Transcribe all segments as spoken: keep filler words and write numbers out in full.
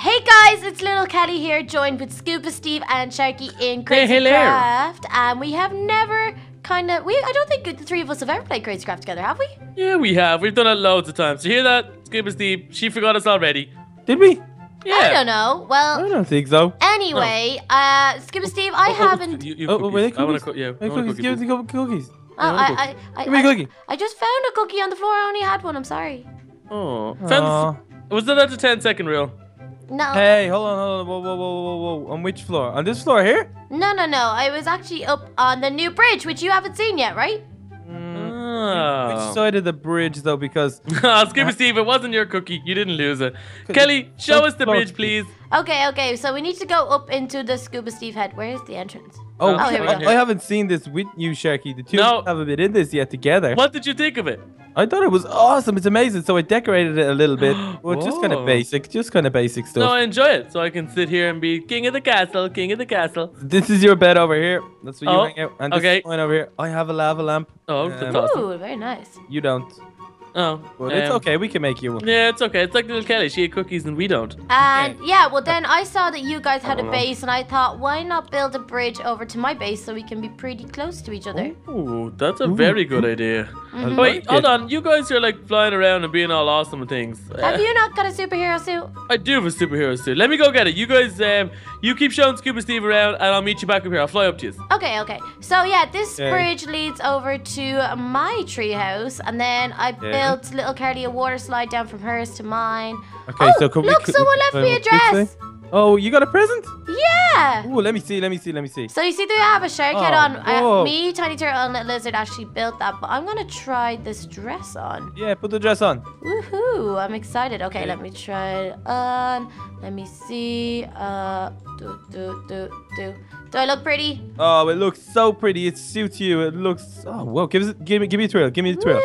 Hey guys, it's Little Kelly here, joined with Scuba Steve and Sharky in Crazy hello. Craft. And we have never kind of, we I don't think the three of us have ever played Crazy Craft together, have we? Yeah, we have. We've done it loads of times. You hear that? Scuba Steve, she forgot us already. Did we? Yeah. I don't know. I Well, don't think so. anyway, uh, Scuba Steve, I Oh, oh, haven't. You, you Oh, cookies. were they I want cookies? to cook. Yeah, Hey, I want cookies. a Give cookie. us the cookies. Oh, I want a I, I, I, Give me a I, cookie. I just found a cookie on the floor. I only had one. I'm sorry. Oh, Aw. Found the- was that at the ten second rule? No, Hey, hold on, hold on. Whoa, whoa, whoa, whoa, whoa. On which floor? On this floor here? no, no, no. I was actually up on the new bridge, which you haven't seen yet, right? Which Oh. side of the bridge, though? Because Ah, Scuba Steve, it wasn't your cookie. You didn't lose it. Kelly, show Don't us the float bridge, me. please. Okay, okay. So we need to go up into the Scuba Steve head. Where is the entrance? oh, Oh, here we I, go. I haven't seen this with you, Sharky. The two No. of us haven't been in this yet together. What did you think of it? I thought it was awesome. It's amazing. So I decorated it a little bit. Well, just kind of Whoa. basic, just kind of basic stuff. No, I enjoy it. So I can sit here and be king of the castle, king of the castle. This is your bed over here. That's where Oh, you hang out. And this okay. is mine over here. I have a lava lamp. Oh, Um, that's awesome. Ooh, very nice. You don't. Oh, But it's um, okay. We can make you one. Yeah, it's okay. It's like little Kelly. She ate cookies and we don't. And yeah, well then I saw that you guys had a Oh. base, and I thought, why not build a bridge over to my base so we can be pretty close to each other? Ooh, that's a very good idea. I Wait, like hold it. on. You guys are like flying around and being all awesome and things. Have Uh, you not got a superhero suit? I do have a superhero suit. Let me go get it. You guys, um, you keep showing Scuba Steve around, and I'll meet you back up here. I'll fly up to you. Okay, okay. So yeah, this Okay. bridge leads over to my treehouse, and then I built little Carly a water slide down from hers to mine. Okay, oh, so can we- look, can- someone left uh, me a what's this dress. say? Oh, you got a present? Yeah. Ooh, let me see. Let me see. Let me see. So you see, do I have a shark head Oh, on? I, whoa. me, Tiny Turtle, and Little Lizard actually built that, but I'm gonna try this dress on. Yeah, put the dress on. Woohoo! I'm excited. Okay, let me try it on. Let me see. Uh, do do do do. Do I look pretty? Oh, it looks so pretty. It suits you. It looks. Oh, whoa! Give us, give me, give me a thrill. Give me a thrill.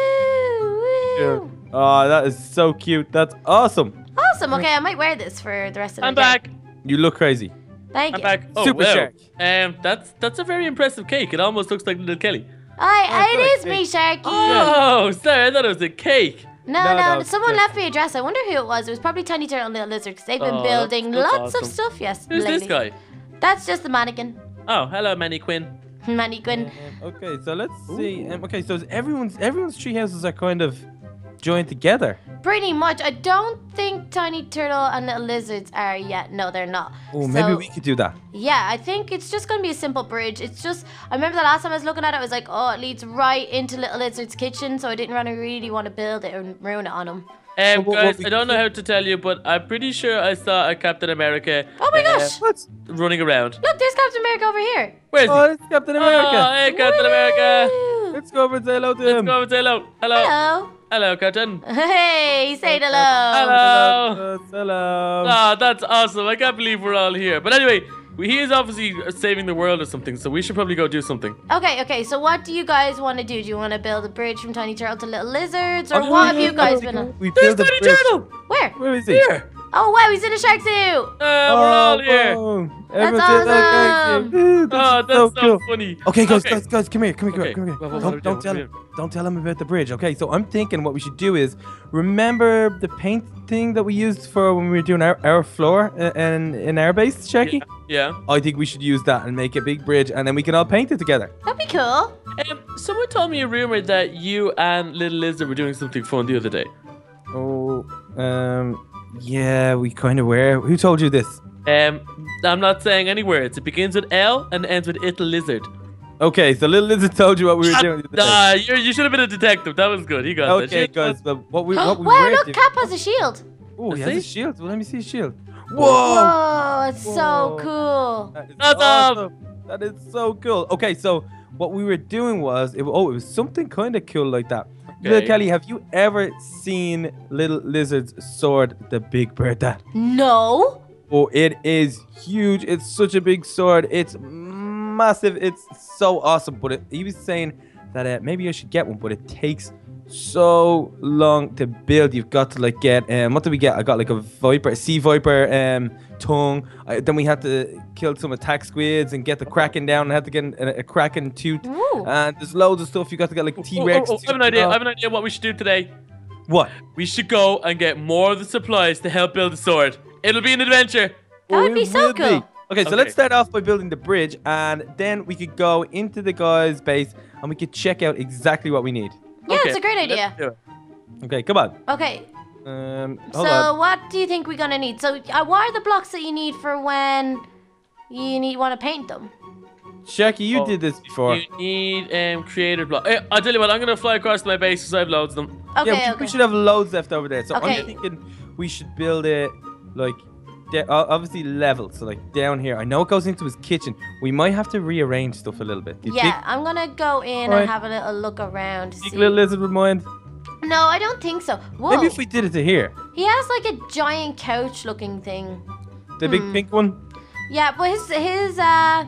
Woo, woo. Oh, that is so cute. That's awesome. Awesome. Okay, I might wear this for the rest of the I'm day. back. You look crazy. Thank I'm you. back. Oh, Super wow. Shark. Um, that's that's a very impressive cake. It almost looks like little Kelly. Hi, Oh, it good. is me, Sharky. Oh, sorry. I thought it was a cake. No, No, no, no, someone yes. left me a dress. I wonder who it was. It was probably Tiny Turtle and Little Lizard because they've been Oh, building that's- that's lots awesome. of stuff. Yes, Who's lately. this guy? That's just the mannequin, Oh, hello, Manny Quinn. mannequin. Um, okay, so let's see. Um, okay, so everyone's everyone's tree houses are kind of joined together. Pretty much. I don't think Tiny Turtle and Little Lizards are yet. No, they're not. Oh, maybe So, we could do that. Yeah, I think it's just gonna be a simple bridge. It's just I remember the last time I was looking at it, I was like, oh, it leads right into Little Lizard's kitchen, so I didn't really, really want to build it and ruin it on him. Um, what- what guys, we I don't know could- how to tell you, but I'm pretty sure I saw a Captain America. Oh my uh, gosh! What? running around. Look, there's Captain America over here. Where is he? Oh, it's Captain America. Oh, hey, Captain America. Woo! Let's go over and say hello to Let's him. go over and say hello. Hello. Hello. Hello, Captain. Hey, say hello. Hello. Hello. Hello. Ah, that's awesome. I can't believe we're all here. But anyway, he is obviously saving the world or something, so we should probably go do something. Okay, okay. So what do you guys want to do? Do you want to build a bridge from Tiny Turtle to Little Lizards, or Oh, what have yeah, you guys yeah, been on? We There's built a Tiny bridge. Turtle. Where? Where is he? Here. Oh wow, he's in a shark suit. Uh, we're all here. Oh, That's everyone's in there. awesome. Ooh, this Oh, is that's so, cool. funny. Okay, guys, guys, guys, come here, come here, Okay. come here, Well, come what here. are Don't, we don't doing? tell him, don't tell him about the bridge. Okay, so I'm thinking what we should do is remember the paint thing that we used for when we were doing our, our floor uh, in in our base, Sharky? Yeah. I think we should use that and make a big bridge, and then we can all paint it together. That'd be cool. Um, someone told me a rumor that you and Little Lizard were doing something fun the other day. Oh, um, yeah, we kind of were. Who told you this? Um, I'm not saying any words. It begins with L and ends with Little Lizard. Okay, so Little Lizard told you what we were doing. the other day. Ah, you you should have been a detective. That was good. He got that. Okay, Shit. guys, but what we what we wow, were look, doing. Cap has a shield. Oh, he has See? a shield. Well, let me see his shield. Whoa, Whoa! it's so Whoa. cool. That is Awesome. awesome. That is so cool. Okay, so what we were doing was, it, oh, it was something kind of cool like that. Little Okay. Kelly, have you ever seen Little Lizard's sword, the Big Bird? That? No. Oh, it is huge. It's such a big sword. It's massive. It's so awesome. But it, he was saying that uh, maybe I should get one, but it takes so long to build. You've got to like get um what did we get? I got like a viper, a sea viper um tongue. I, then we had to kill some attack squids and get the kraken down. I had to get a, a kraken tooth. Ooh. And there's loads of stuff. You got to get like T Rex. Oh, oh, oh, I have an idea. I have an idea what we should do today. What? We should go and get more of the supplies to help build the sword. It'll be an adventure. That would be It so will cool. Okay, so Okay. let's start off by building the bridge, and then we could go into the guy's base, and we could check out exactly what we need. Yeah, Okay, it's a great let's idea. do it. Okay, come on. Okay, Um, so hold on. what do you think we're gonna need? So, uh, what are the blocks that you need for when you need want to paint them? Shaggy, you Oh, did this before. You need um creator block. Hey, I'll tell you what. I'm gonna fly across to my base because I have loads of them. Okay, yeah, we, okay. we should have loads left over there. So Okay. I'm thinking we should build it like da- o- obviously level. So like down here. I know it goes into his kitchen. We might have to rearrange stuff a little bit. Do you Yeah, I'm gonna go in Alright. and have a little look around. to think See. little lizard would mind? No, I don't think so. Whoa, Maybe if we did it to here, he has like a giant couch-looking thing. the big Hmm. pink one. Yeah, but his his uh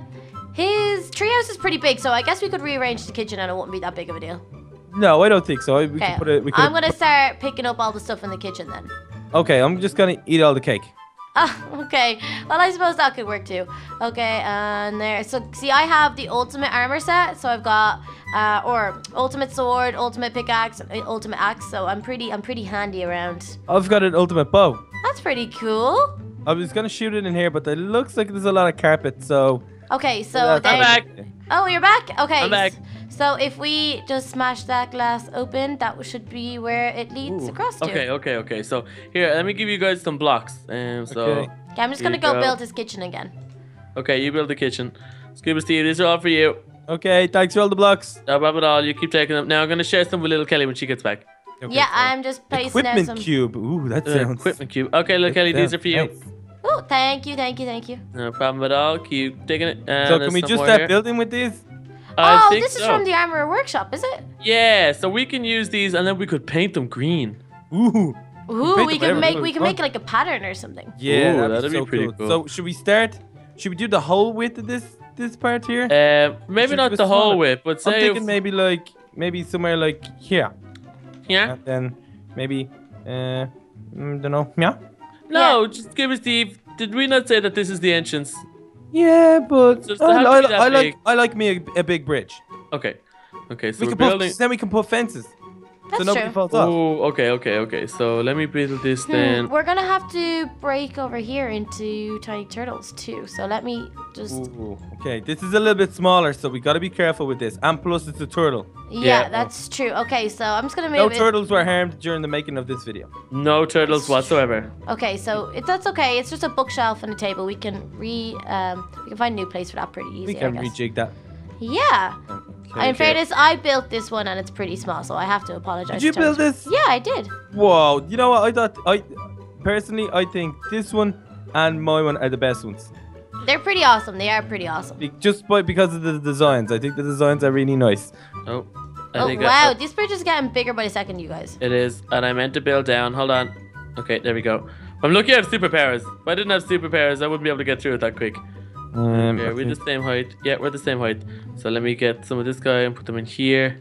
his treehouse is pretty big, so I guess we could rearrange the kitchen and it wouldn't be that big of a deal. No, I don't think so. We Okay, could put it. We could. I'm gonna start picking up all the stuff in the kitchen then. Okay, I'm just gonna eat all the cake. Ah, okay. Well, I suppose that could work too. Okay, and there. So, see, I have the ultimate armor set. So I've got, uh, or ultimate sword, ultimate pickaxe, and ultimate axe. So I'm pretty, I'm pretty handy around. I've got an ultimate bow. That's pretty cool. I was gonna shoot it in here, but it looks like there's a lot of carpet, so. Okay, so Yeah, then. I'm back. Oh, you're back. Okay. I'm back. So if we just smash that glass open, that should be where it leads Ooh, across to. Okay, okay, okay. So here, let me give you guys some blocks. Um, so Okay. Okay, I'm just Here gonna you go, go. build his kitchen again. okay, you build the kitchen. Scuba Steve, these are all for you. Okay, thanks for all the blocks. No problem at all. You keep taking them. Now I'm gonna share some with little Kelly when she gets back. Okay, Yeah, so I'm just placing out equipment some. cube. Ooh, that Uh, sounds. equipment cube. Okay, little Kelly, these are for you. Nice. Oh, thank you, thank you, thank you. No problem at all. Keep digging it. And So there's can we some just more start here. building with these? I Oh, think this is so. from the Armor Workshop, is it? Yeah, so we can use these and then we could paint them green. Ooh. Ooh, paint we it can whatever make colour we we can want. make like a pattern or something. Yeah, Ooh, that'd, that'd be, be so pretty cool. cool. So should we start? Should we do the whole width of this this part here? Uh, maybe Should not we the smaller? whole width, but I'm say thinking if- maybe like maybe somewhere like here, yeah. and then maybe uh, mm, don't know, yeah. No, just give us Steve. Did we not say that this is the entrance? Yeah, but Just I, have to I, be that I like big. I like me a, a big bridge. Okay. Okay, so We we are can building. put then we can put fences, so That's nobody true. falls off. Oh, okay, okay, okay. So let me build this Hmm, then. we're gonna have to break over here into tiny turtles too. So let me just. Ooh, okay, this is a little bit smaller, so we gotta be careful with this. And plus, it's a turtle. Yeah, Yeah. that's true. Okay, so I'm just gonna No move it. turtles were harmed during the making of this video. No turtles whatsoever. Okay, so it, that's okay. It's just a bookshelf and a table. We can re um we can find a new place for that pretty easy. We can I guess. rejig that. Yeah. Okay. In fairness, I built this one and it's pretty small, so I have to apologize. Did you to build Thomas. this? Yeah, I did. Whoa! You know what? I thought I personally I think this one and my one are the best ones. They're pretty awesome. They are pretty awesome. Be- Just by because of the designs. I think the designs are really nice. Oh, I Oh think wow, I, this bridge is getting bigger by the second, you guys. it is. And I meant to build down. Hold on. Okay, there we go. I'm lucky I have superpowers. If I didn't have superpowers, I wouldn't be able to get through it that quick. Um, Yeah, I we're think- the same height. Yeah, we're the same height. So let me get some of this guy and put them in here.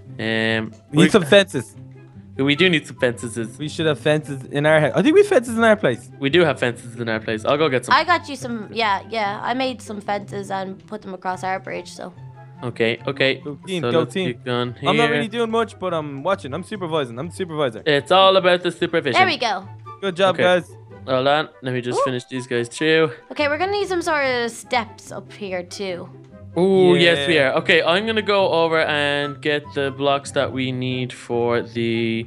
Um, we need some fences. We do need some fences. We should have fences in our house. I think we have fences in our place. We do have fences in our place. I'll go get some. I got you some. Yeah, yeah. I made some fences and put them across our bridge. So Okay, okay. Go team, so go let's team. get going I'm not here. really doing much, but I'm watching. I'm supervising. I'm the supervisor. It's all about the supervision. there we go. Good job, Okay. guys. Hold on. Let me just Ooh. finish these guys through. Okay, we're gonna need some sort of steps up here too. Oh, yes, we Yeah. are. Okay, I'm going to go over and get the blocks that we need for the...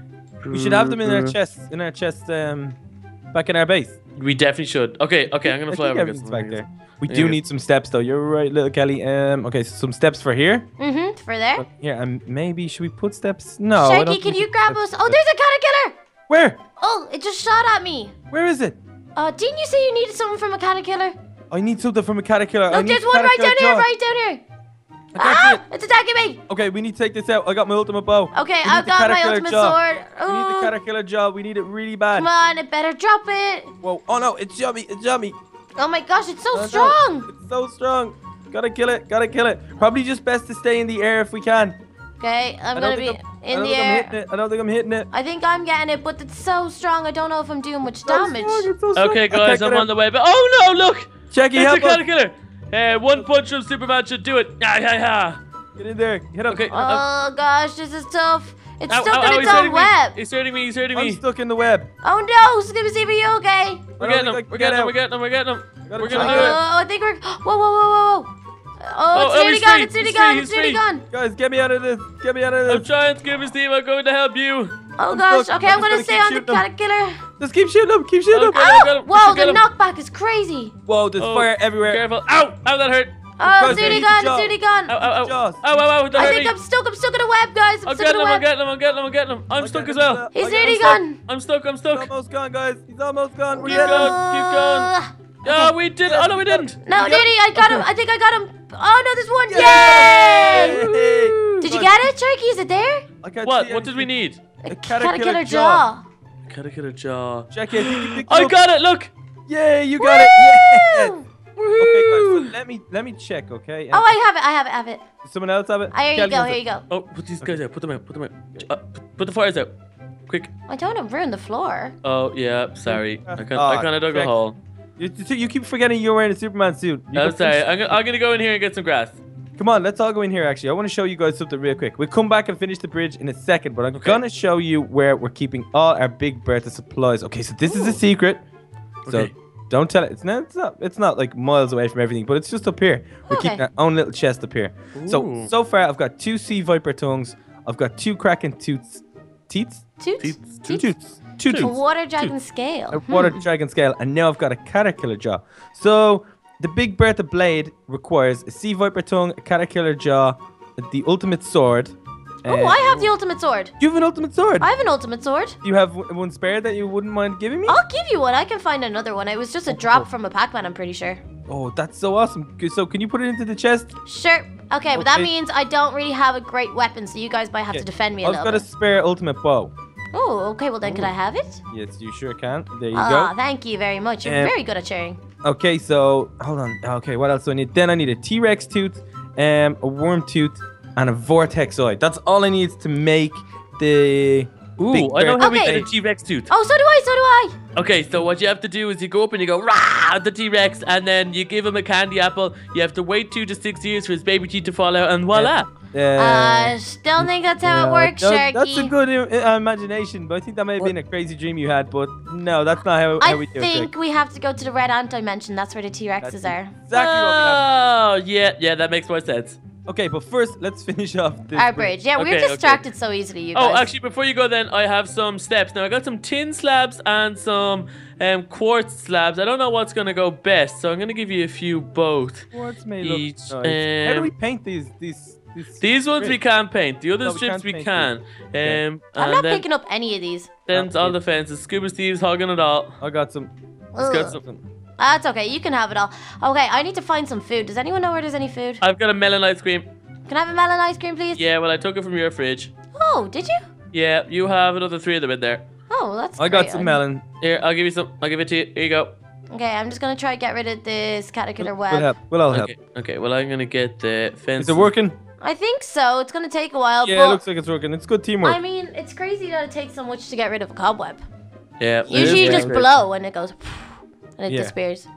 We should have them in our chests. In our chests, um, back in our base. We definitely should. Okay, okay, I'm going I to fly think over and get everything's some back things. there. We Yeah. do need some steps, though. You're right, little Kelly. Um, okay, so some steps for here. Mm-hmm. For there. Here, and maybe should we put steps? No. I don't Shaggy, think can we you should grab put us? steps. Oh, there's a caterpillar. Where? Oh, it just shot at me. Where is it? Uh, didn't you say you needed something from a caterpillar? I need something from a caterpillar. I Look, need there's one right caterpillar down here, jaws. right down here. I can't Ah, see it. it's attacking me. Okay, we need to take this out. I got my ultimate bow. Okay, We need I've the got my caterpillar ultimate jaw. sword. We need the Oh, caterpillar jaw. We need it really bad. come on, it better drop it. Whoa! Oh no! It's yummy! It's yummy! Oh my gosh, it's so Oh, no. strong. It's so strong. Gotta kill it. Gotta kill it. Probably just best to stay in the air if we can. Okay, I'm I don't gonna be think I'm- I in don't the think I'm air. hitting it. I don't think I'm hitting it. I think I'm getting it, but it's so strong. I don't know if I'm doing much So damage. strong, it's so strong. Okay, I guys, can't I'm get on it. the way. But oh no, look! Jackie, It's a help us. caterpillar. Uh, one punch from Superman should do it. Ah, yeah, yeah. Get in there. Hit him. Okay. Oh gosh, this is tough. It's Ow, stuck ow, in ow, its he's own hurting me. web. He's hurting me. He's hurting I'm me. stuck in the web. Oh no, Scooby Steve, are you okay? We're I getting don't him. think I We're can get getting him. out. We're getting him. We're getting him. Gotta We're try gonna Oh, do it. it. I think we're. Whoa, whoa, whoa, whoa, whoa. Oh, Oh, it's oh, nearly he's gone. free. It's nearly He's gone. free, It's he's nearly free. gone. Guys, get me out of this. Get me out of I'm this. trying, Scooby Steve. I'm going to help you. Oh I'm gosh. stuck. Okay, I'm I'm gonna just stay gonna on the keep shooting them. caterpillar. Just keep shooting them. Keep shooting Okay, them. I got him. We Whoa, should the get him. knockback is crazy. Whoa, there's Oh, fire everywhere. Careful. Ow! Ow, that hurt. Oh, Guys, it's nearly eat the gone. It's jaw. nearly gone. Ow, ow, ow. Jaws. Ow, ow, ow. That I hurt think me. I'm stuck. I'm stuck in a web, guys. I'm I'm stuck in getting a him. I'm web. getting him. I'm getting him. I'm getting him. I'm I stuck got as him. well. He's I got nearly him stuck. gone. I'm stuck. I'm He's stuck. almost gone, guys. He's almost gone. We're Keep getting him. going. Keep going. Oh, we did. Oh, no, we didn't. No, You got nearly. I got him. I think I got him. Oh no, there's one. Yeah. Yay! Yay. Did you Guys, get it, Turkey? Is it there? I can't What? see What did we anything. need? A Caterpillar jaw. Caterpillar jaw. Check it. You can pick I them up. got it. Look. Yay, you got it. Yes. Woo! Okay, guys. So let me let me check. Okay. Oh, I have it. I have it. I have it. Does someone else have it? Ah, here you Kelly go. has Here it. you go. Oh, put these guys out. Put them out. Put them out. Uh, put, put the fires out. Quick. I don't want to ruin the floor. Oh, yeah. Sorry. I kind, Oh, I kind of dug a check. hole. You, you you keep forgetting you're wearing a Superman suit. You I'm go sorry. finish- I'm, go- I'm going to go in here and get some grass. Come on, let's all go in here. Actually, I want to show you guys something real quick. We'll come back and finish the bridge in a second, but I'm Okay. gonna show you where we're keeping all our Big Bertha supplies. Okay, so this is a secret. So Okay. don't tell it. It's not. It's not. It's not like miles away from everything, but it's just up here. We're Okay. keeping our own little chest up here. So Ooh. so far, I've got two sea viper tongues. I've got two kraken toots. Teats? Toots. Teats. Two Toots. toots. Two A toots. water dragon scale. A water dragon scale, and now I've got a caterpillar jaw. So the Big Bertha blade requires a sea viper tongue, a caterpillar jaw, the ultimate sword. Oh, I have the ultimate sword. You have an ultimate sword. I have an ultimate sword. Do you have w- one spare that you wouldn't mind giving me? I'll give you one. I can find another one. It was just a drop from a Pac-Man, I'm pretty sure. Oh, that's so awesome. K- So can you put it into the chest? Sure. Okay, but that Okay. means I don't really have a great weapon, so you guys might have to defend me a I've little got a bit. spare ultimate bow. Oh, okay. Well, then could I have it? Yes, you sure can. There you Ah, go. thank you very much. You're Um, very good at sharing. Okay, so hold on. Okay, what else do I need? Then I need a T-Rex tooth, um, a worm tooth, and a vortexoid. That's all I need to make the. Ooh, Big I know Bertha how we Okay. get a T-Rex tooth. Oh, so do I. So do I. Okay, so what you have to do is you go up and you go rah at the T-Rex, and then you give him a candy apple. You have to wait two to six years for his baby teeth to fall out, and voila. Uh, Uh, still think that's how it no, works, no, Sharky. That's a good uh, imagination, but I think that may have been a crazy dream you had. But no, that's not how, how I we do it. think we have to go to the red ant dimension. That's where the T-Rexes That's are. exactly what we have. Oh, yeah, yeah, that makes more sense. Okay, but first, let's finish off this. Our bridge. Yeah, Okay, we're okay. distracted so easily, you guys. Oh, actually, before you go, then I have some steps. Now I got some tin slabs and some um, quartz slabs. I don't know what's gonna go best, so I'm gonna give you a few both. Quartz may look Each, nice. How do um, we paint these? These. These, These ones we strips? can't paint. The other No, we strips can't we paint can. Okay. Um, I'm and not then, picking up any of these. then Okay. all the fences. Scuba Steve's hogging it all. I got some. Let's get Ugh. some. That's okay. You can have it all. Okay, I need to find some food. Does anyone know where there's any food? I've got a melon ice cream. Can I have a melon ice cream, please? Yeah, well, I took it from your fridge. Oh, did you? Yeah, you have another three of them in there. Oh, well, that's I got great. some melon. Here, I'll give you some. I'll give it to you. Here you go. Okay, I'm just gonna try to get rid of this caterpillar We'll web. help. We'll all help. Okay, okay. Well, I'm gonna get the fence. Is it working? I think so. It's gonna take a while, Yeah, but it looks like it's working. It's good teamwork. I mean, it's crazy that it takes so much to get rid of a cobweb. Yeah. it Usually, you is just working. blow and it goes, and it Yeah. disappears.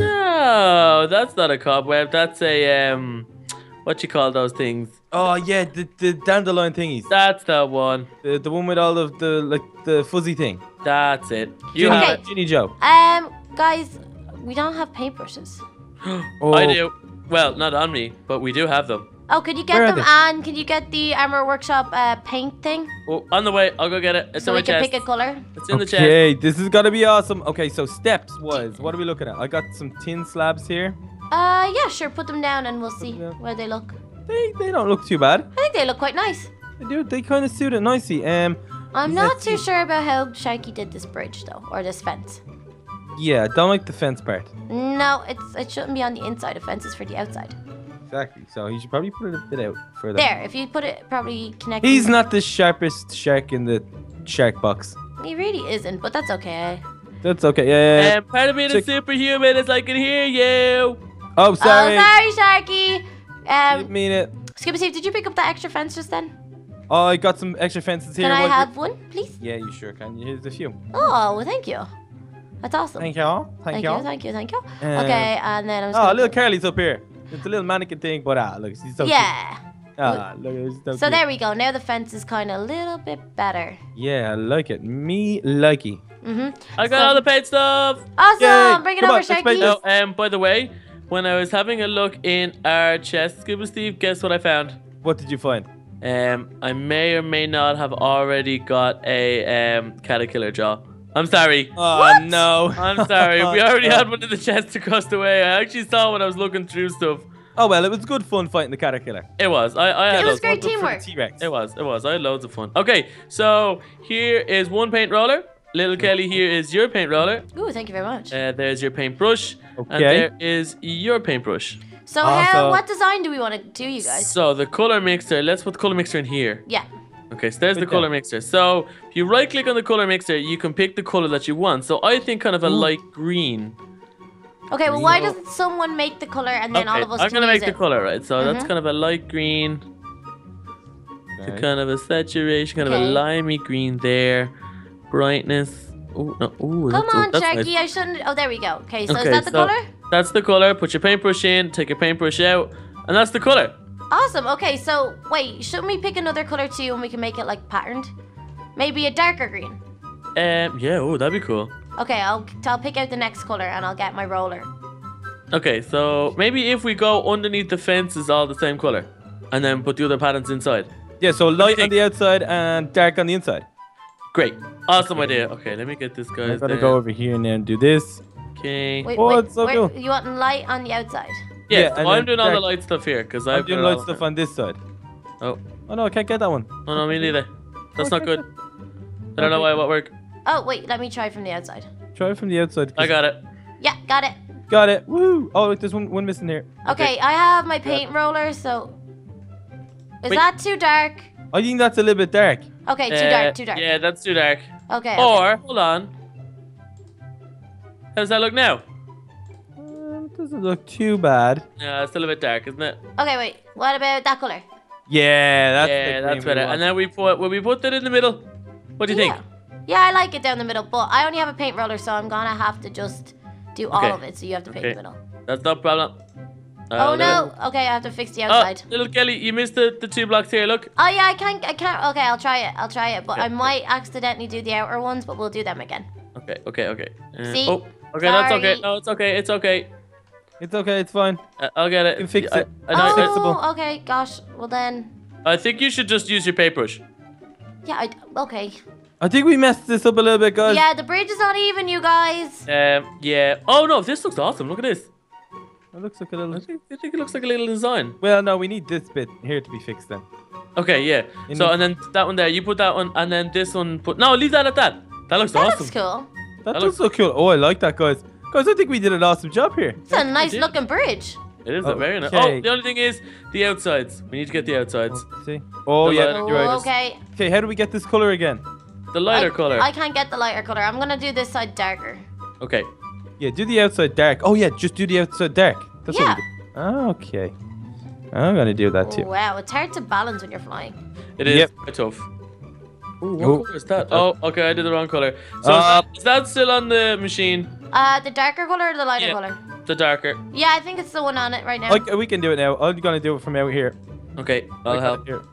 No, that's not a cobweb. That's a um, what you call those things? Oh yeah, the, the dandelion thingies. That's the one. The, the one with all of the like the fuzzy thing. That's it. You Ginny, Okay. have Ginny Joe. Um, guys, we don't have paintbrushes. it. Oh. I do. Well, not on me, but we do have them. Oh, could you get Where are them? they? And can you get the Armor Workshop uh, paint thing Oh, on the way. I'll go get it. It's so in my we can chest. pick a color? It's in the chest. Okay, this is gonna be awesome. Okay, so steps was what are we looking at? I got some tin slabs here. Uh, yeah, sure. Put them down and we'll see them down. where they look. They they don't look too bad. I think they look quite nice. They do. They kind of suit it nicely. Um, I'm Let's not too see. sure about how Sharky did this bridge though, or this fence. yeah, don't like the fence part. No, it's it shouldn't be on the inside. A fence is for the outside. Exactly. So he should probably put it a bit out further. There, if you put it probably connect. He's not the sharpest shark in the shark box. He really isn't, but that's okay. That's okay. Yeah. yeah, yeah. Um, part of being a Check- superhuman is I can hear you. Oh, sorry. Oh, sorry, Sharky. Didn't Um, mean it. Scuba Steve, did you pick up that extra fence just then? Oh, I got some extra fences here. Can I What- have one, please? Yeah, you sure can. Here's a few. Oh, well, thank you. That's awesome. Thank you. Thank, Thank you. you, thank you, thank you. Uh, Okay, and then I'm just Oh, gonna little put- Carly's up here. It's a little mannequin thing, but ah, look, she's so Yeah. Ah, look, it's so, So cute. there we go. Now the fence is kind of a little bit better. Yeah, I like it. Me likey. Mm-hmm. I got So- all the paint stuff. Awesome. Yay. Bring it Come over, on, let's paint Sharky. Oh, um, by the way, when I was having a look in our chest, Scuba Steve, guess what I found? What did you find? Um, I may or may not have already got a um caterpillar jaw. I'm sorry. Oh What? no. I'm sorry. We already had one in the chest across the way. I actually saw when I was looking through stuff. Oh well, it was good fun fighting the caterpillar. It was. I, I had It was loads- great One for the teamwork. T-Rex. It was. It was. I had loads of fun. Okay, so here is one paint roller. Little Kelly, here is your paint roller. Ooh, thank you very much. Uh, there's your paintbrush. And Okay. there is your paintbrush. So how? awesome. What design do we want to do, you guys? So the color mixer. Let's put the color mixer in here. Yeah. Okay, so there's the Good color job. mixer. So if you right click on the color mixer, you can pick the color that you want. So I think kind of a light green. Okay. Well, why So- doesn't someone make the color and then okay, all of us I'm can gonna use make the it? color, right? So that's Mhm. kind of a light green. To Okay. kind of a saturation, kind of a Okay. limey green there. Brightness. Ooh, no, ooh, Come that's, on, that's Sharky. nice. I shouldn't. Oh, there we go. Okay. So Okay, is that the so- color? That's the color. Put your paintbrush in, take your paintbrush out, and that's the color. Awesome. Okay. So wait, shouldn't we pick another color too, and we can make it like patterned? Maybe a darker green. Um, yeah, oh, that'd be cool. Okay. I'll I'll pick out the next color and I'll get my roller. Okay, so maybe if we go underneath the fence is all the same color, and then put the other patterns inside. Yeah, so light think? on the outside and dark on the inside. Great, awesome idea. Okay, let me get this I'm guy's. gonna there. go over here and then do this. Okay. Wait, Oh, wait. it's so where- cool. You want light on the outside? Yeah, Yeah, so and I'm then doing all the dark. light stuff here because I'm I've doing got it light all stuff over. on this side. Oh, Oh no, I can't get that one. oh no, me neither. That's not Okay. good. I don't know why it won't work. Oh wait, let me try from the outside. Try it from the outside. I got it. Yeah, got it. Got it. Woo! Oh, look, there's one, one missing here. Okay, I have my paint roller, so is Wait. that too dark? I think that's a little bit dark. Okay, too Uh, dark, too dark. Yeah, that's too dark. Okay. okay. Or hold on. How does that look now? Um, doesn't look too bad. Yeah, it's still a bit dark, isn't it? Okay, wait. What about that color? Yeah, that's yeah, the that's green we better. want. And then we put, will we put that in the middle? What do you yeah. think? Yeah, I like it down the middle, but I only have a paint roller, so I'm gonna have to just do all Okay. of it. So you have to paint Okay. the middle. That's no problem. Oh I'll do it. no. Okay, I have to fix the Oh, outside. little Kelly, you missed the, the two blocks here. Look. Oh yeah, I can't. I can't. Okay, I'll try it. I'll try it, but Okay, I okay. might accidentally do the outer ones, but we'll do them again. Okay, okay, okay. Uh, See? Oh, okay, that's okay. Sorry. No, it's okay. It's okay. It's okay, it's fine. Uh, I'll get it. You can fix I, it. I, know- It's I- fixable. Oh, okay. Gosh. Well then. I think you should just use your paintbrush. Yeah. I, okay. I think we messed this up a little bit, guys. Yeah, the bridge is not even, you guys. Um, yeah. Oh no, this looks awesome. Look at this. It looks like a I little. think, I think it looks like a little design. Well, no, we need this bit here to be fixed then. Okay, yeah. It So needs- and then that one there, you put that one, and then this one put. No, leave that at that. That looks That awesome. looks cool. That That looks so cool. Oh, I like that, guys. Guys, I think we did an awesome job here. It's a nice did. looking bridge. It is a very nice. Okay. Oh, the only thing is the outsides. We need to get the outsides. Oh, see? Oh, The yeah, lighter- you're right. Oh, okay. Okay, how do we get this color again? The lighter I, color. I can't get the lighter color. I'm gonna do this side darker. Okay. Yeah, do the outside dark. Oh, yeah, just do the outside dark. That's Yeah. what we do. Oh, okay. I'm going to do that Oh, too. wow, it's hard to balance when you're flying. It is Yep. quite tough. Ooh, what Oh. color is that? Oh, okay, I did the wrong color. So Uh, is, that, is that still on the machine? Uh, the darker color or the lighter Yeah. color? The darker. Yeah, I think it's the one on it right now. I, we can do it now. I'm going to do it from out here. Okay, I'll Like help. Here.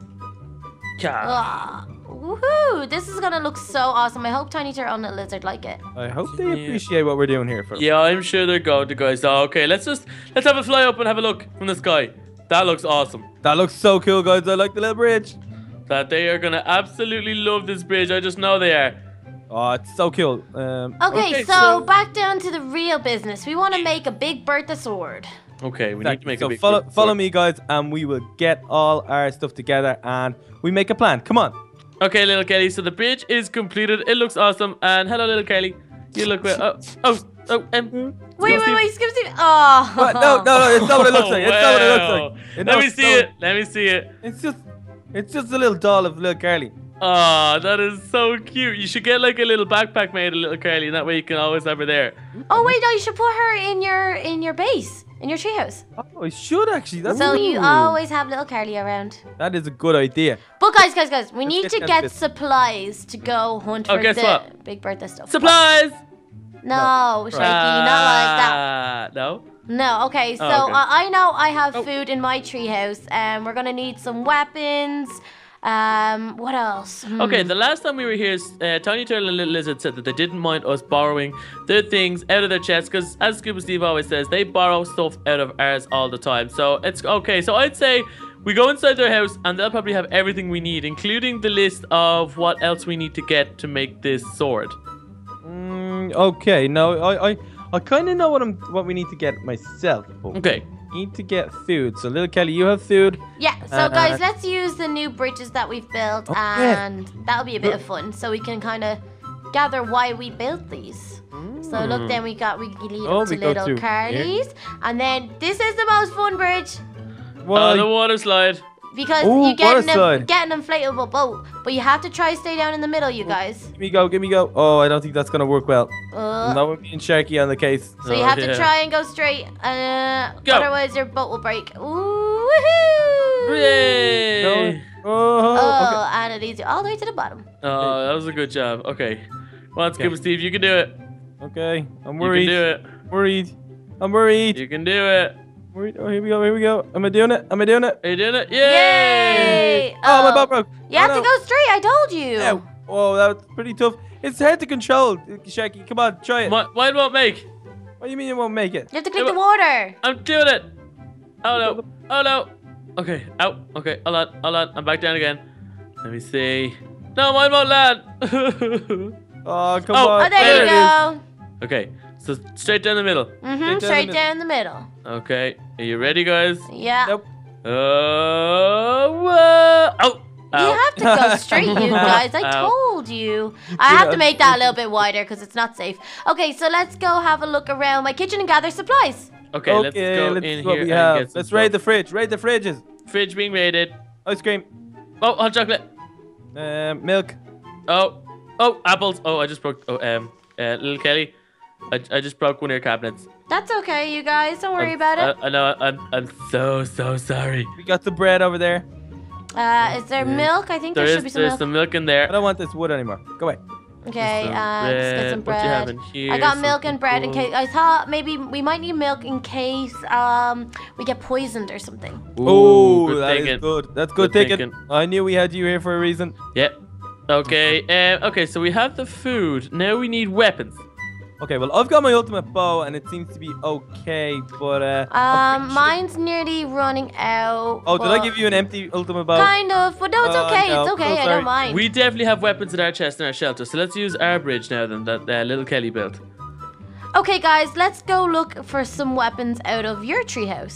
Yeah. Ah, woohoo! This is gonna look so awesome. I hope Tiny Turtle and the Lizard like it. I hope they Yeah. appreciate what we're doing here. For Yeah, I'm sure they're going to, guys. Oh, okay, let's just let's have a fly up and have a look from the sky. That looks awesome. That looks so cool, guys. I like the little bridge. That they are gonna absolutely love this bridge. I just know they are. Oh, it's so cool. Um, Okay, Okay, so, so- back down to the real business. We want to make a big Bertha sword. Okay, we need to make so a big. follow, sword. follow me, guys, and we will get all our stuff together and we make a plan. Come on. Okay, little Kelly. So the bridge is completed. It looks awesome. And hello, little Kelly. You look well. Oh, oh, oh. Um, Wait, Steve. wait, wait, Skip, Steve. Oh. What? No, no, no. It's not what it looks like. It's not what it looks wow. like. It Let me looks see so- it. Let me see it. It's just, it's just a little doll of little Carly. Oh, that is so cute. You should get like a little backpack made of little Carly, and that way you can always have her there. Oh wait, no, you should put her in your in your base, in your treehouse. Oh, I should actually. That's So you Ooh. always have little Carly around. That is a good idea. But guys, guys, guys, we Let's need get to that get bit. supplies to go hunt Oh, for guess the what? Big Bertha stuff. Supplies. No, Shaky, not like that. Uh, no. No, okay, so Oh, okay. Uh, I know I have Oh. food in my treehouse, and we're gonna need some weapons. Um, what else? Hmm. Okay, the last time we were here, uh, Tiny Turtle and Little Lizard said that they didn't mind us borrowing their things out of their chests because, as Scuba Steve always says, they borrow stuff out of ours all the time. So it's okay. So I'd say we go inside their house and they'll probably have everything we need, including the list of what else we need to get to make this sword. Mm, okay, no, I, I, I kind of know what I'm, what we need to get myself. But Okay. we need to get food. So, little Kelly, you have food. Yeah, so Uh, guys, let's use the new bridges that we've built, Okay. and that'll be a bit of fun, so we can kind of gather why we built these. So look, then we got we can lead Oh, up to we go little to Carly's, and then this is the most fun bridge Oh, the water slide. because Ooh, you get an, water slide. get an inflatable boat, but you have to try stay down in the middle, you guys. Give me go, give me go. Oh, I don't think that's gonna work well. Uh, Not with me and Sharky on the case. So you Oh, have yeah. to try and go straight, uh, Go. otherwise your boat will break. Ooh, woohoo! Yay! Oh, Oh, and it leads you all the way to the bottom. Oh, that was a good job. Okay. Come on, Scuba Okay. Steve, you can do it. okay. Okay, I'm You can worried. do it. Worried. I'm worried. You can do it. worried. Oh, here we go. Here we go. Am I doing it? Am I doing it? Are you doing it? Yay! Yay! Oh, my boat broke. You Oh, have to no. go straight, I told you. Ow. Oh, that was pretty tough. It's hard to control, Sharky. Come on, try it. Why, why won't make? What do you mean you won't make it? You have to click Yeah, the water. I'm doing it. Oh no. Oh no. Okay. Out. Okay. Hold on. Hold on. I'm back down again. Let me see. No, mine won't land. Oh, come Oh, on. Oh, there there you it is. go. Okay. So straight down the middle. Mm-hmm, Straight straight down down the middle. Okay. Are you ready, guys? Yeah. Nope. Oh. Whoa. Oh. You Ow. have to go straight, you guys. I Ow. told you. I have to make that a little bit wider because it's not safe. Okay, so let's go have a look around my kitchen and gather supplies. Okay. Let's Okay, go let's in see what here we and have. get some Let's raid the stuff. fridge. Raid the fridges. Fridge being raided. Ice cream. Oh, hot chocolate. Um, milk. Oh. Oh, apples. Oh, I just broke. Oh, um, uh, little Kelly. I, I just broke one of your cabinets. That's okay, you guys. Don't worry I'm- about it. I, I know. I'm. I'm so so sorry. We got the bread over there. Uh, is there milk? I think There there, is. should be some There's milk. some milk in I there. don't want this wood anymore. Go away. Okay, Some uh, let's get some bread. What do you have bread. in here? I got milk and Something bread in cool. case. I thought maybe we might need milk in case um we get poisoned or something. Oh, good that is thinking. good. That's good, Good thinking. thinking. I knew we had you here for a reason. Yep. Okay. Um. Okay. So we have the food. Now we need weapons. Okay, well, I've got my ultimate bow, and it seems to be okay, but uh. I'm Um, pretty sure- mine's nearly running out. Oh, did I but- give you an empty ultimate bow? Kind of, but no, it's Oh, okay. no. It's okay. Oh, I sorry. don't mind. We definitely have weapons in our chest and our shelter. So let's use our bridge now. Then that uh, little Kelly built. Okay, guys, let's go look for some weapons out of your treehouse.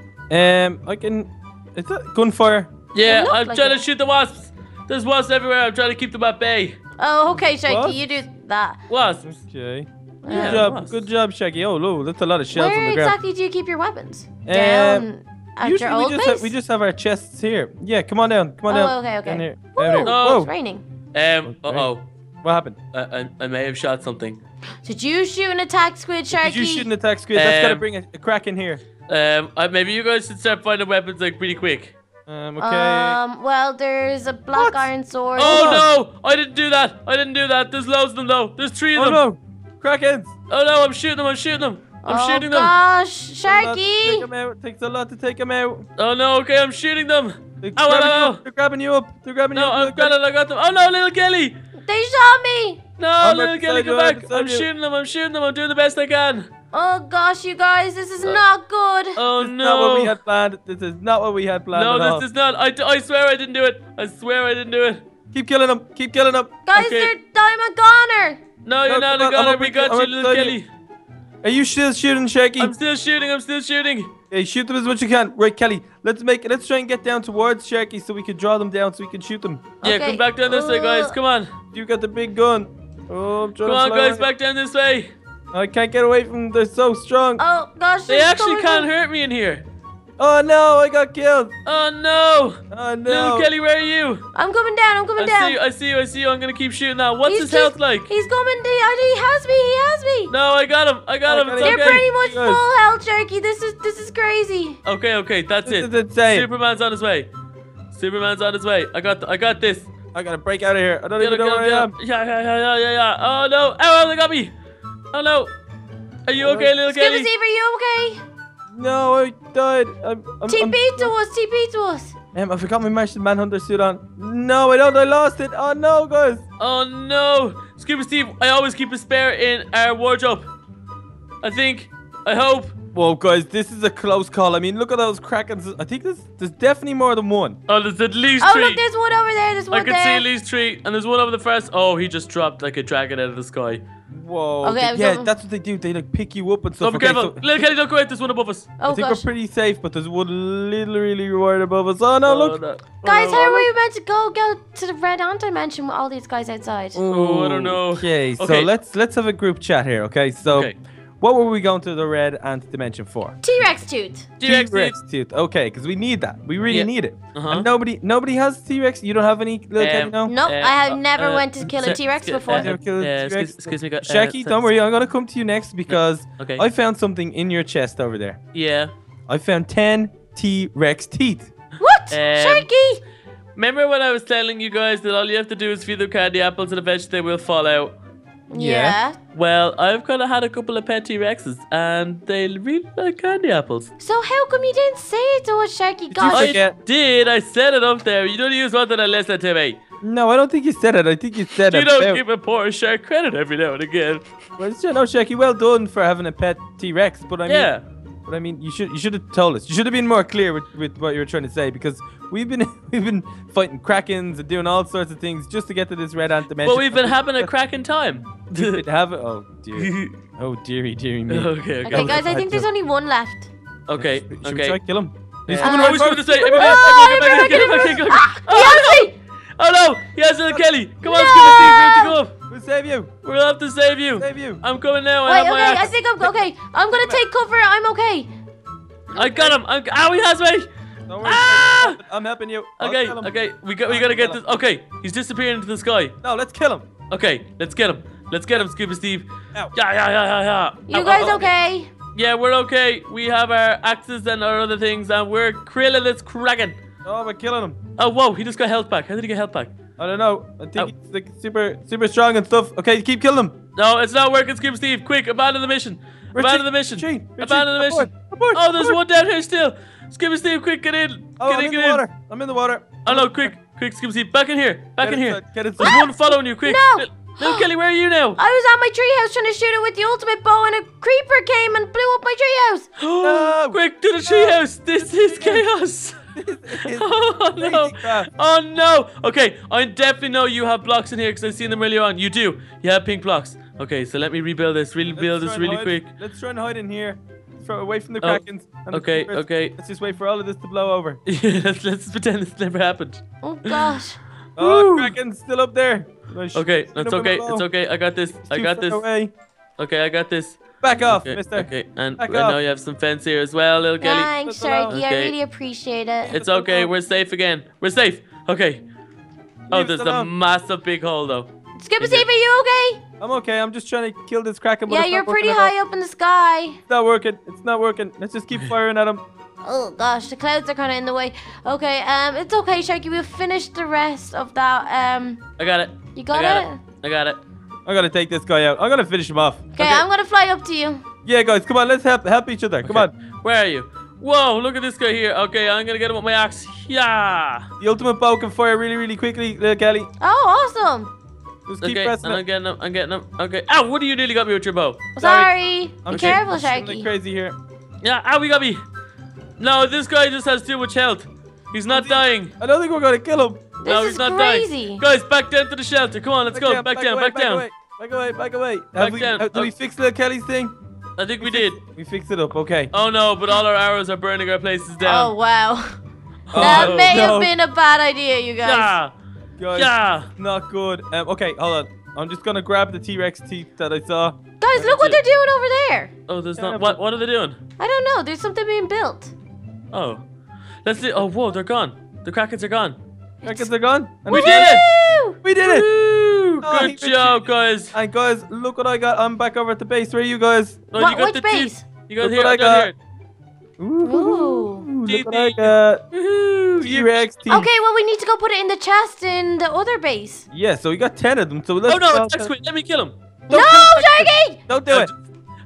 Um, I can. Is that gunfire? Yeah. looked I'm like trying it. to shoot the wasps. There's wasps everywhere. I'm trying to keep them at bay. Oh, okay, Shaky, What? you do that. Wasps. Okay. Good Yeah, job. wasps. Good job, Shaggy. Oh, no, that's a lot of shells Where on the ground. exactly do you keep your weapons? Um, Down at Usually your old we just base? have, we just have our chests here. Yeah, come on down. Come on Oh, down. okay, okay. Down here. Woo, Down here. Oh. it's Whoa. raining. Um. Uh Okay. oh. What happened? I, I I may have shot something. Did you shoot an attack squid, Sharky? Did you shoot an attack squid? That's gotta Um, bring a, a crack in here. Um. I, maybe you guys should start finding weapons like pretty quick. Um, okay. Um, well, there's a black What? iron sword. Oh no! I didn't do that. I didn't do that. There's loads of them though. There's three of oh them. no! Krakens! Oh no! I'm shooting them. I'm shooting them. I'm oh, shooting them. gosh, Take Sharky! them out. Takes a lot to take them out. Oh no! Okay, I'm shooting them. They're Ow, grabbing, ow, you ow. up. They're grabbing you up. They're grabbing No, you up. I've got it. I got them. Oh no, little Kelly! They shot me! No, I'm little right Kelly, beside come you, I'm back! beside I'm you. shooting them. I'm shooting them. I'm doing the best I can. Oh gosh, you guys, this is not good. Oh This is no! not what we had planned. This is not what we had planned no, at all. this is not. I, I swear I didn't do it. I swear I didn't do it. Keep killing them. Keep killing them. guys, okay. they're diamond goner. No, you're No, not come a on, I'm gunner. up We with got you, you, I'm little beside Kelly. you. Are you still shooting, Shaky? I'm still shooting. I'm still shooting. Hey, shoot them as much as you can. Right, Kelly. Let's make. Let's try and get down towards Sharky so we can draw them down so we can shoot them. Yeah, Okay, come back down this way, guys. uh, Come on. You got the big gun. Oh, I'm trying Come to on, fly guys. away. Back down this way. I can't get away from them. They're so strong. Oh gosh, They they're actually going can't in. hurt me in here. Oh no, I got killed. Oh no! Oh no. Little Kelly, where are you? I'm coming down. I'm coming I down. see you. I see you. I see you. I'm gonna keep shooting now. What's He's his just- health like? He's coming. He, he has me. He has me. No, I got him. I got I him. got It's him. They're okay. pretty much Yes. full health, Jerky. This is this is crazy. Okay, okay, that's This it. is insane. Superman's on his way. Superman's on his way. I got. I got this. I gotta break out of here. I don't Get even him, know get where him, I am. get him. Yeah, yeah, yeah, yeah, yeah, yeah. Oh no! Oh, they got me. Oh no! Are you okay, little Scuba Kelly? Steve, are you okay? No, I died. I'm, I'm, T I'm, P to us, T P to us. um, I forgot my Martian Manhunter suit on. No, I don't. I lost it. Oh no, guys. Oh no! Scuba Steve, I always keep a spare in our wardrobe. I think. I hope. Whoa, guys, this is a close call. I mean, look at those krakens. I think there's there's definitely more than one. Oh, there's at least Oh, three. look, there's one over there. There's one I can there. see at least three, and there's one over the first. Oh, he just dropped like a dragon out of the sky. Whoa. Okay, they- I'm yeah, going- that's what they do. They like pick you up and So stuff. be Okay, careful. so Little Kelly, don't go out. There's one above us. Oh, I think gosh. we're pretty safe, but there's one little really right above us. Oh no, look. no. Guys, Oh, how are we meant to go go to the red ant dimension with all these guys outside? Oh, I don't know. Okay, so Okay. let's let's have a group chat here. Okay, so Okay. what were we going to the red ant dimension for? T-Rex tooth. T-Rex T-Rex tooth. Okay, because we need that. We really Yeah. need it. Uh-huh. And nobody nobody has T-Rex. You don't have any little Kelly, Um, no? Nope, Uh, I have uh, never uh, went to kill a sir, T-Rex sc- before. uh, Never killed a yeah, T-Rex. excuse, excuse me. uh, Shaky, so- don't worry. I'm gonna come to you next because Okay. I found something in your chest over there. Yeah. I found ten T-Rex teeth. What? Um, Sharky? Remember when I was telling you guys that all you have to do is feed them candy apples and eventually they will fall out? Yeah. Well, I've kind of had a couple of pet T-Rexes and they really like candy apples. So how come you didn't say it to us, Sharky? you Gosh. I forget- did. I said it up there. You don't use one that I listen to me. No, I don't think you said it. I think you said You it. don't give a poor shark credit every now and again. Well, you know, Shaky, well done for having a pet T-Rex, but I mean, Yeah. but I mean, you should you should have told us. You should have been more clear with, with what you were trying to say because we've been we've been fighting krakens and doing all sorts of things just to get to this red ant dimension. But we've been having a cracking time. We did have it. Oh dear. Oh dearie, dearie me. Okay, okay. Okay, guys, I think there's only one left. Okay, Should we okay. try kill him? He's Uh, coming I right was for going to us. say, everybody, Oh, everybody, get back, everybody, get back, get everybody. back. Ah, he has me! Oh no! He has little Kelly. Come on, No! Scuba Steve, we have to go up. We'll save you. We'll have to save you. Save you. I'm coming now. I Wait, have my okay, I axe. think I'm okay. I'm gonna take cover. I'm okay. I got him. I'm, ow, he has me. Don't worry. Ah! I'm helping you. I'll Okay, kill him. okay. We got. We gotta get this. Okay, he's disappearing into the sky. No, let's kill him. Okay, let's get him. Let's get him, Scuba Steve. Ow. Yeah, yeah, yeah, yeah, yeah. You Ow, guys ow, ow. okay? Yeah, we're okay. We have our axes and our other things, and we're killing this kraken. Oh, we're killing him. Oh, whoa! He just got health back. How did he get health back? I don't know. I think Ow. he's like super super strong and stuff. Okay, keep killing him. No, it's not working, Scuba Steve. Quick, abandon the mission. Abandon the mission. Retreat, retreat, Abandon the mission. abort, abort, Oh, there's abort. one down here still. Scuba Steve, quick, get in. Oh, Get I'm in, in get the in. water. I'm in the water. Oh no, quick, quick, Scuba Steve, back in here. Back Get in here. inside, get There's inside. one following you, quick. No. Li- Little Kelly, where are you now? I was at my treehouse trying to shoot it with the ultimate bow, and a creeper came and blew up my treehouse. No. Quick, to the treehouse. This is chaos. Oh no! Crazy crap. Oh no! Okay, I definitely know you have blocks in here because I've seen them earlier on. You do. You have pink blocks. Okay, so let me rebuild this. Really Let's build try this and really hide- quick. Let's try and hide in here. Let's throw away from the Oh, krakens. and the okay, creepers. okay. Let's just wait for all of this to blow over. Yeah, let's, let's pretend this never happened. Oh gosh. Oh, Woo. kraken's still up there. Nice. Okay, Shoot that's him okay. below. It's okay. I got this. I Too got far this. Away. Okay, I got this. Back off, Okay, mister. okay. And Back I know off. you have some fence here as well, little Kelly. Thanks, Look below. Sharky. I Okay. really appreciate it. It's okay. We're safe again. We're safe. Okay. Oh, Leave us there's a alone. massive big hole though. Scuba Is it- Steve, are you okay? I'm okay. I'm just trying to kill this kraken. But Yeah, it's you're not working pretty at all. high up in the sky. It's not working. It's not working. Let's just keep firing at him. Oh gosh, the clouds are kind of in the way. Okay, um, it's okay, Sharky. We'll finish the rest of that. Um, I got it. you got, I got it? it. I got it. I'm gonna take this guy out. I'm gonna finish him off. Okay, I'm gonna fly up to you. Yeah, guys, come on. Let's help help each other. Come Okay. on. Where are you? Whoa, look at this guy here. Okay, I'm gonna get him with my axe. Yeah. The ultimate bow can fire really, really quickly, little Kelly. Oh, awesome. Just keep Okay, pressing and I'm it. getting him. I'm getting him. Okay. Ow, what do you nearly got me with your bow? Sorry. Be I'm careful, shooting like Sharky. crazy here. Yeah, ow, he got me. No, this guy just has too much health. He's not dying. I don't think we're gonna kill him. This no, is he's not crazy. dying. Guys, back down to the shelter. Come on, let's go. Back, down, away, back, down. Away, back away, back away. Back Have we, down. uh, did Oh. we fix little Kelly's thing? I think we did. We fixed it up. Okay. Oh no, but all our arrows are burning our places Oh down. wow. Oh, That may no. have been a bad idea, you guys. Yeah. Guys, Yeah. not good. Um, okay, hold on. I'm just gonna grab the T-Rex teeth that I saw. Guys, look what they're doing over there. Oh, there's Yeah, not. but- What? What are they doing? I don't know. There's something being built. Oh, let's see. Oh, whoa, they're gone. The krakens are gone. Krakens are gone. And We we did it! Woo! We did it. Woo! Oh, Good he job, retreated. guys. And guys, look what I got. I'm back over at the base. Where are you guys? Oh, What- you got which the base? teeth. You got Look here. what I down got. here. Ooh, Teeth. look what I got. Woohoo! You- T-Rex teeth. Okay, well, we need to go put it in the chest in the other base. Yeah, so we got ten of them. So let's. Oh no, go- it's X-Wing. Let me kill him. No, Don't kill it. Sharky! Don't do it.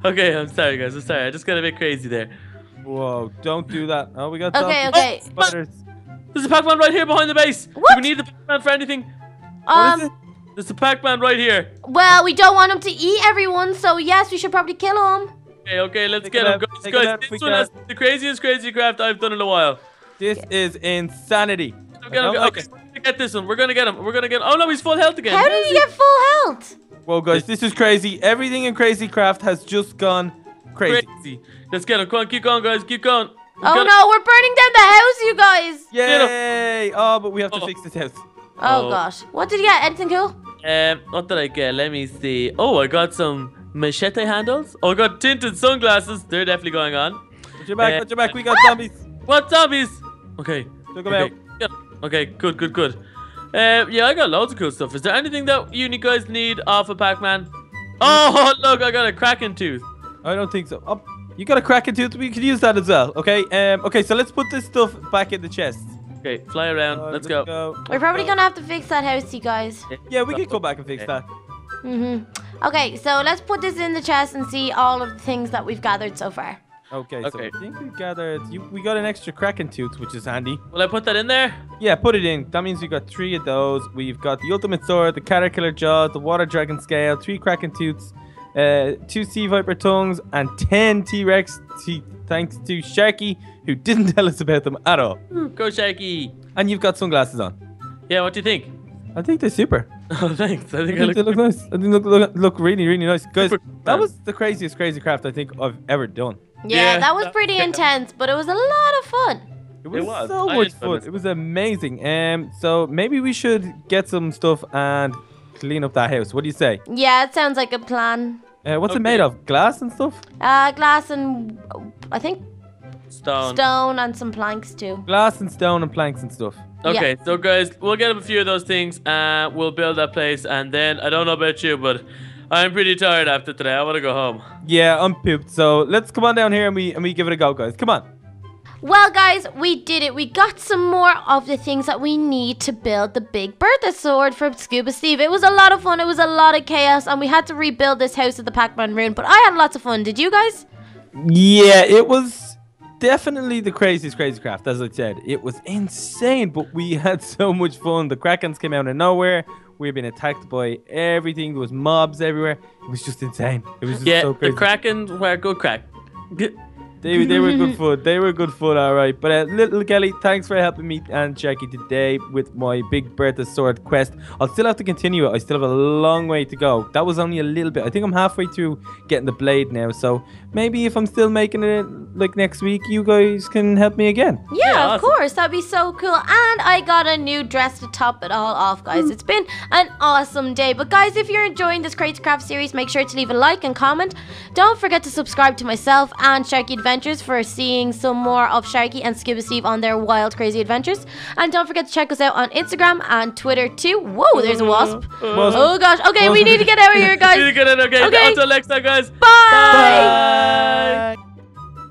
Okay, I'm sorry, guys. I'm sorry. I just got a bit crazy there. Whoa, don't do that. Oh, we got Okay, zombies, okay. spiders. There's a Pac-Man right here behind the base. Do What? we need the Pac-Man for anything? What is Um, it? There's a Pac-Man right here. well, we don't want him to eat everyone, so yes, we should probably kill him. Okay, okay, let's Take get it him, out, guys. take it Guys, out, this freak one out. has the craziest crazy craft I've done in a while. This is insanity. Okay, I don't okay, like okay. it. We're gonna get this one. We're gonna get him. We're gonna get. Oh no, he's full health again. How did he get full health? Whoa, guys, this is crazy. Everything in Crazy Craft has just gone crazy. Crazy. Let's get him. Come on, keep going, guys. Keep going. We Oh gotta- no, we're burning down the house, you guys. Yay! Oh, but we have to Oh. fix this house. Oh Oh. gosh. What did you get? Anything cool? Um, what did I get? Let me see. Oh, I got some machete handles. Oh, I got tinted sunglasses. They're definitely going on. Watch your back, Uh, watch your back. We got zombies. What zombies? Okay. Took 'em okay. out. Yeah. Okay, good, good, good. Uh, yeah, I got loads of cool stuff. Is there anything that you guys need off of Pac-Man? Oh, look, I got a Kraken tooth. I don't think so. Oh, you got a Kraken tooth. We could use that as well. Okay. Um. Okay. So let's put this stuff back in the chest. Okay, fly around. Uh, let's, go. We're probably go. gonna have to fix that house, you guys. Yeah, we can go back and fix that. Mhm. Okay, so let's put this in the chest and see all of the things that we've gathered so far. Okay. So Okay. I think we gathered. You, we got an extra Kraken tooth, which is handy. Will I put that in there? Yeah, put it in. That means we got three of those. We've got the Ultimate Sword, the Caterpillar Jaw, the Water Dragon Scale, three Kraken Tooths, uh, two Sea Viper Tongues, and ten T-Rex teeth. Thanks to Sharky, who didn't tell us about them at all. Go, Shaky. And you've got sunglasses on. Yeah, what do you think? I think they're super. Oh, thanks. I I think I think they look. look nice. I think they look, look, look really, really nice. Guys, Super that fun. was the craziest crazy craft I think I've ever done. Yeah, Yeah. that was pretty intense, but it was a lot of fun. It was, was. so I much enjoyed fun. it. It was amazing. Um, so maybe we should get some stuff and clean up that house. What do you say? Yeah, it sounds like a plan. Uh, what's it Okay. made of? Glass and stuff? Uh, glass and I think Stone. stone and some planks too. Glass and stone and planks and stuff. Okay, so guys, we'll get a few of those things and we'll build that place. And then, I don't know about you, but I'm pretty tired after today. I want to go home. Yeah, I'm pooped. So let's come on down here and we and we give it a go, guys. Come on. Well, guys, we did it. We got some more of the things that we need to build the Big Bertha sword from Scuba Steve. It was a lot of fun. It was a lot of chaos, and we had to rebuild this house at the Pac-Man ruin. But I had lots of fun. Did you guys? Yeah, it was definitely the craziest crazy craft, as I said. It was insane, but we had so much fun. The Krakens came out of nowhere. We were being attacked by everything. There was mobs everywhere. It was just insane. It was just Yeah, so the crazy. Kraken were good crack. G- They, they were good food. They were good food, all right. But uh, little Kelly, thanks for helping me and Jackie today with my Big Bertha sword quest. I'll still have to continue it. I still have a long way to go. That was only a little bit. I think I'm halfway through getting the blade now. So maybe if I'm still making it like next week, you guys can help me again. Yeah, Yeah, of awesome. course. That'd be so cool. And I got a new dress to top it all off, guys. It's been an awesome day. But guys, if you're enjoying this Crazy Craft series, make sure to leave a like and comment. Don't forget to subscribe to myself and Sharky Adventures for seeing some more of Sharky and Scuba Steve on their wild, crazy adventures. And don't forget to check us out on Instagram and Twitter too. Whoa, there's a wasp. Wasp. Oh gosh. Okay, we need to get out of here, See you guys. again, okay? Okay. Until next time, guys.